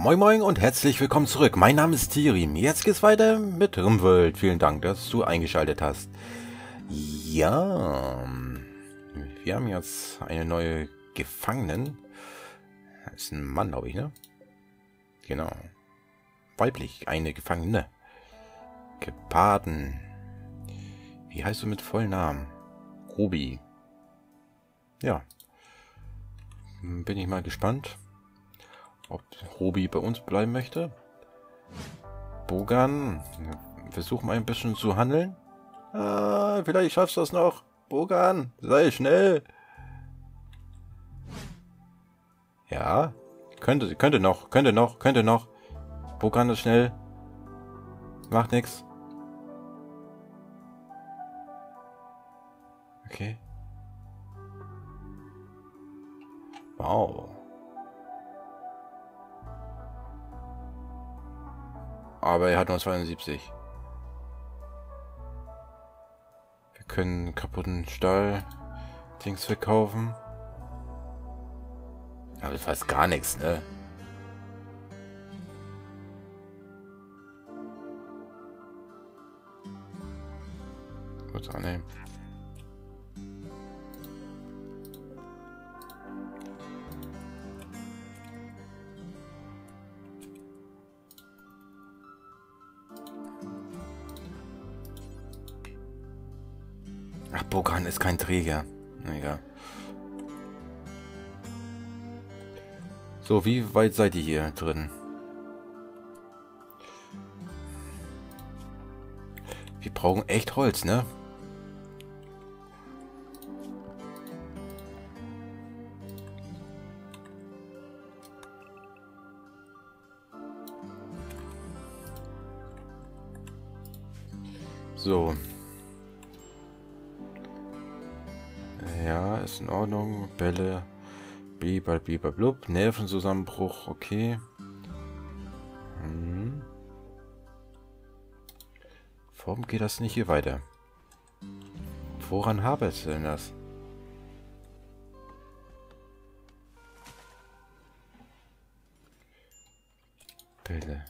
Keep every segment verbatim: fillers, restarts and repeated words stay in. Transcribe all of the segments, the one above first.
Moin Moin und herzlich willkommen zurück. Mein Name ist Tirim. Jetzt geht's weiter mit Rimworld. Vielen Dank, dass du eingeschaltet hast. Ja, wir haben jetzt eine neue Gefangenen. Das ist ein Mann, glaube ich, ne? Genau. Weiblich, eine Gefangene. Geparden. Wie heißt du mit vollen Namen? Ruby. Ja. Bin ich mal gespannt, ob Ruby bei uns bleiben möchte. Bogan, versuch mal ein bisschen zu handeln. Ah, vielleicht schaffst du das noch. Bogan, sei schnell. Ja, könnte, könnte noch, könnte noch, könnte noch. Bogan ist schnell. Macht nichts. Okay. Wow. Aber er hat nur zweiundsiebzig. Wir können kaputten Stahl-Dings verkaufen. Aber das heißt gar nichts, ne? Kurz annehmen. Ach, Bogan ist kein Träger. Egal. So, wie weit seid ihr hier drin? Wir brauchen echt Holz, ne? So. Ja, ist in Ordnung. Bälle. Biber, biber, blub. Nervenzusammenbruch. Okay. Hm. Warum geht das nicht hier weiter? Woran habe ich denn das? Bälle.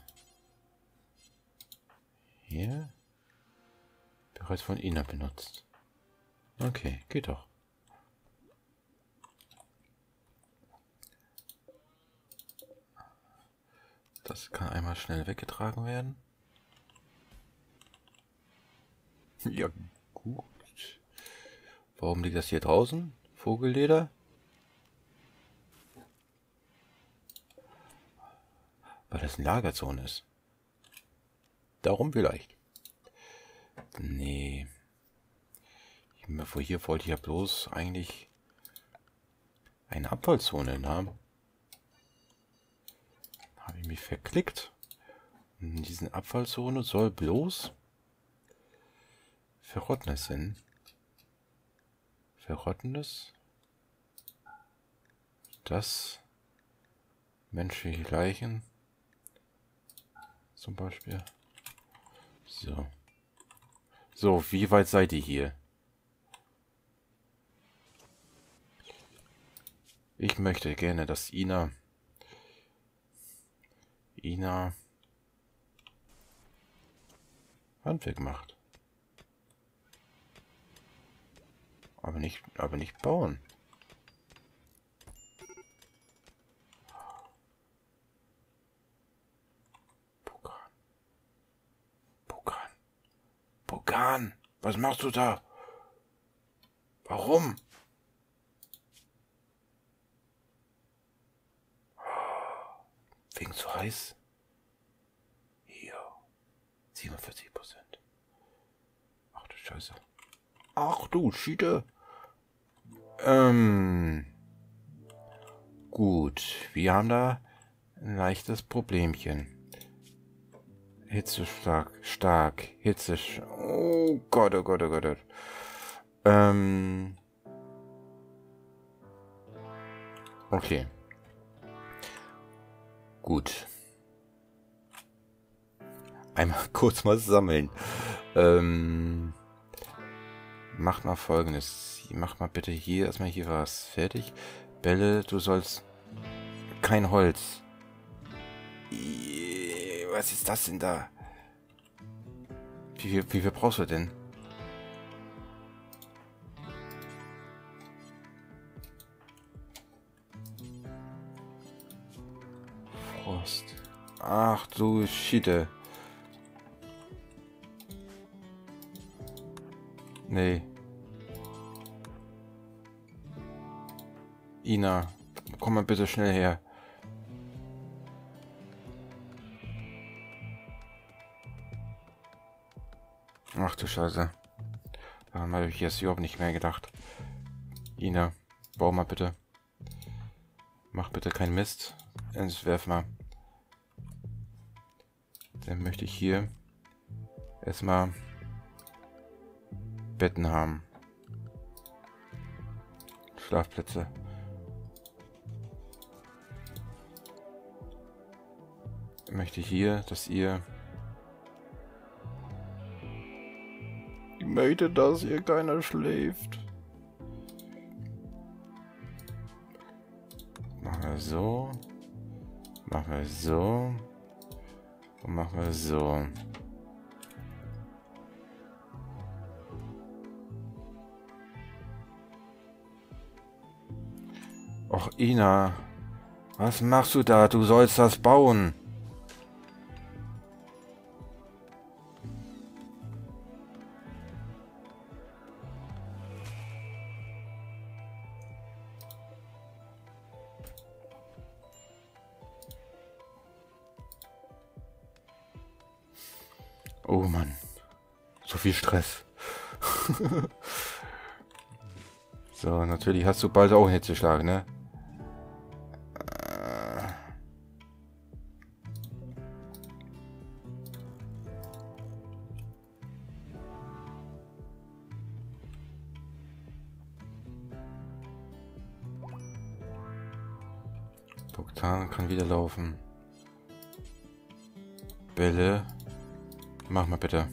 Hier. Bereits von Ina benutzt. Okay, geht doch. Das kann einmal schnell weggetragen werden. Ja, gut. Warum liegt das hier draußen? Vogelleder? Weil das eine Lagerzone ist. Darum vielleicht. Nee. Vor hier wollte ich ja bloß eigentlich eine Abfallzone haben. Habe ich mich verklickt. Und in diesen Abfallzone soll bloß Verrottenes hin. Verrottenes. Das. Menschliche Leichen. Zum Beispiel. So. So, wie weit seid ihr hier? Ich möchte gerne, dass Ina Ina Handwerk macht. Aber nicht, aber nicht bauen. Bogan. Bogan. Bogan. Was machst du da? Warum? Wegen zu heiß. Hier. siebenundvierzig Prozent. Ach du Scheiße. Ach du Schiede. Ähm. Gut. Wir haben da ein leichtes Problemchen. Hitze stark. Stark. Hitze. Oh Gott, oh Gott, oh Gott. Oh Gott. Ähm. Okay. Gut. Einmal kurz mal sammeln. Ähm, macht mal Folgendes. Macht mal bitte hier erstmal hier was fertig. Bälle, du sollst kein Holz. Ih, was ist das denn da? Wie viel, wie viel brauchst du denn? Frost. Ach du Schiete. Nee. Ina, komm mal bitte schnell her. Ach du Scheiße. Daran habe ich jetzt überhaupt nicht mehr gedacht. Ina, bau mal bitte. Mach bitte keinen Mist. Entwerf mal. Dann möchte ich hier erstmal Betten haben. Schlafplätze. Ich möchte hier, dass ihr... Ich möchte, dass hier keiner schläft. Machen wir so. Machen wir so. Und machen wir so. Och, Ina. Was machst du da? Du sollst das bauen. Oh Mann. So viel Stress. So, natürlich hast du bald auch einen Hitzeschlag, ne? Bogdan kann wieder laufen. Bälle. Mach mal bitte.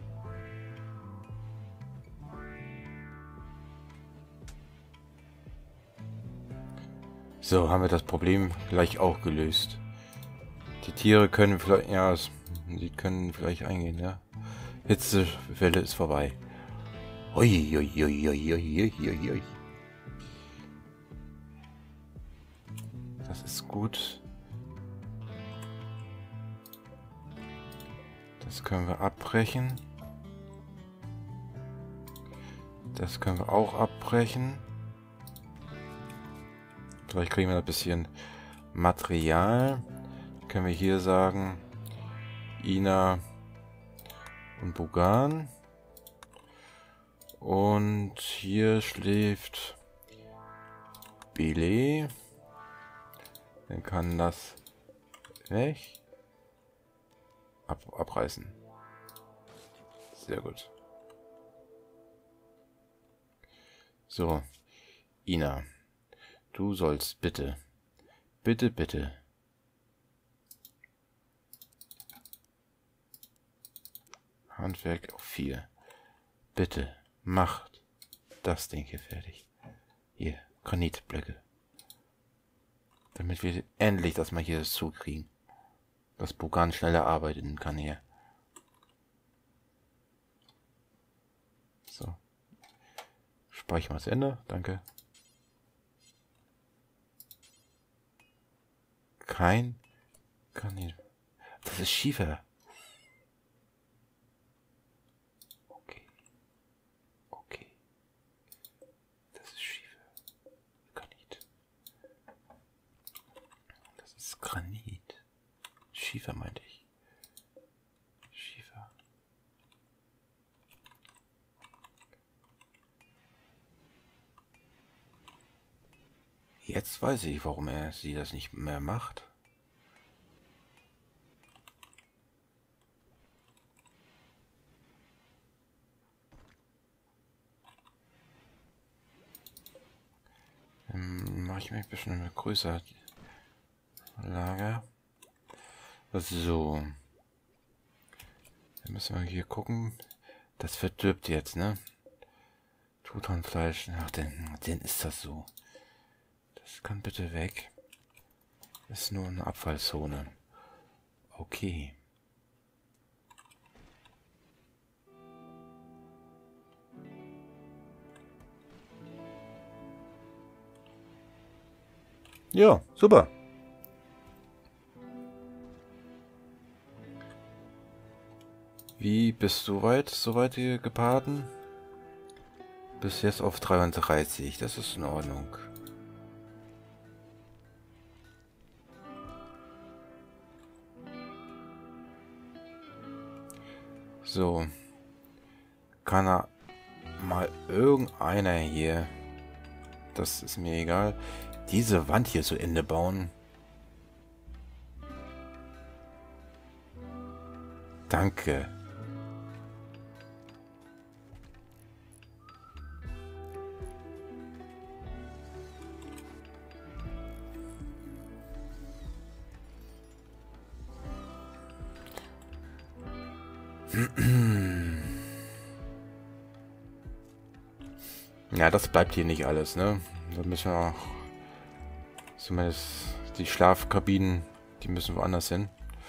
So, haben wir das Problem gleich auch gelöst. Die Tiere können vielleicht, ja, sie können vielleicht eingehen, ja. Hitzewelle ist vorbei. Ui, ui, ui, ui, ui, ui, ui. Das ist gut. Das können wir abbrechen. Das können wir auch abbrechen. Vielleicht kriegen wir ein bisschen Material. Können wir hier sagen, Ina und Bogan. Und hier schläft Billy. Dann kann das weg. Ab, abreißen. Sehr gut. So, Ina. Du sollst bitte, bitte, bitte Handwerk auf vier. Bitte, macht das Ding hier fertig. Hier, Granitblöcke. Damit wir endlich das mal hier zukriegen. Dass Bogan schneller arbeiten kann hier. So. Speichern wir das Ende. Danke. Kein Granit. Das ist Schiefer. Okay. Okay. Das ist Schiefer. Granit. Das ist Granit. Schiefer meinte ich. Schiefer. Jetzt weiß ich, warum er sie das nicht mehr macht. Dann mache ich mich ein bisschen größer. Lager. So. Dann müssen wir hier gucken. Das verdirbt jetzt, ne? Truthornfleisch. Ach, denn, denn ist das so. Das kann bitte weg. Das ist nur eine Abfallzone. Okay. Ja, super. Wie bist du weit, so weit gebaden? Bis jetzt auf dreiunddreißig, das ist in Ordnung. So. Kann er mal irgendeiner hier, das ist mir egal, diese Wand hier zu Ende bauen? Danke. Ja, das bleibt hier nicht alles, ne? Da müssen wir auch zumindest die Schlafkabinen, die müssen woanders hin.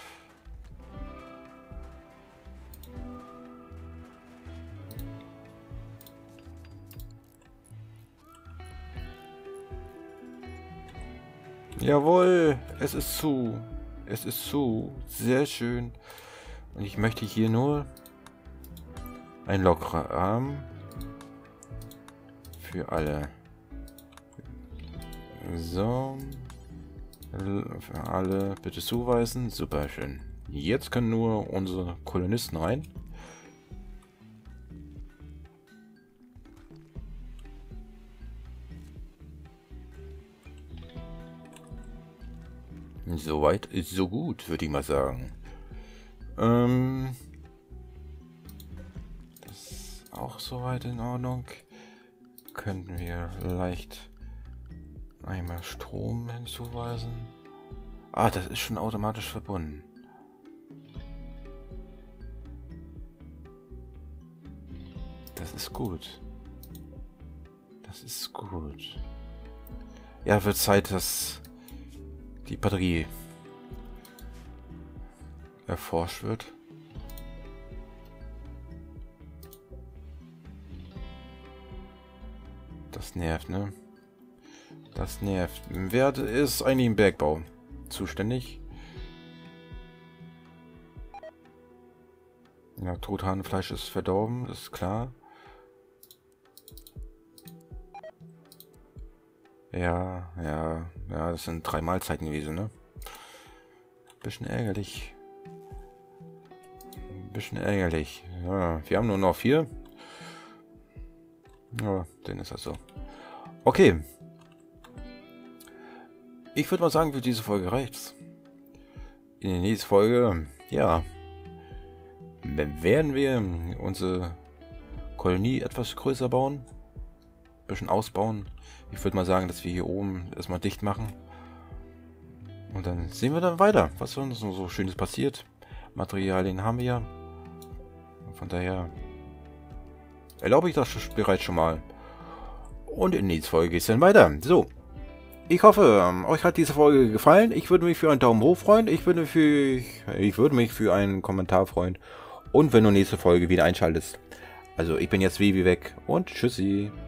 Jawohl, es ist zu. Es ist zu. Sehr schön. Und ich möchte hier nur ein Lokrahmen für alle. So. Für alle bitte zuweisen. Super schön. Jetzt können nur unsere Kolonisten rein. Soweit ist so gut, würde ich mal sagen. Ähm, das ist auch soweit in Ordnung. Könnten wir vielleicht einmal Strom hinzuweisen. Ah, das ist schon automatisch verbunden. Das ist gut. Das ist gut. Ja, wird Zeit, dass die Batterie erforscht wird. Das nervt, ne? Das nervt. Wer ist eigentlich im Bergbau zuständig? Ja, Truthahnfleisch ist verdorben, ist klar. Ja, ja, ja, das sind drei Mahlzeiten gewesen, ne? Bisschen ärgerlich. Bisschen ärgerlich. Ja, wir haben nur noch vier. Ja, dann ist das so. Okay. Ich würde mal sagen, für diese Folge reicht's. In der nächsten Folge, ja, werden wir unsere Kolonie etwas größer bauen. Bisschen ausbauen. Ich würde mal sagen, dass wir hier oben erstmal dicht machen. Und dann sehen wir dann weiter, was sonst so Schönes passiert. Materialien haben wir. Von daher erlaube ich das bereits schon mal. Und in der nächsten Folge geht es dann weiter. So. Ich hoffe, euch hat diese Folge gefallen. Ich würde mich für einen Daumen hoch freuen. Ich würde, für, ich würde mich für einen Kommentar freuen. Und wenn du nächste Folge wieder einschaltest. Also ich bin jetzt Vivi weg und tschüssi.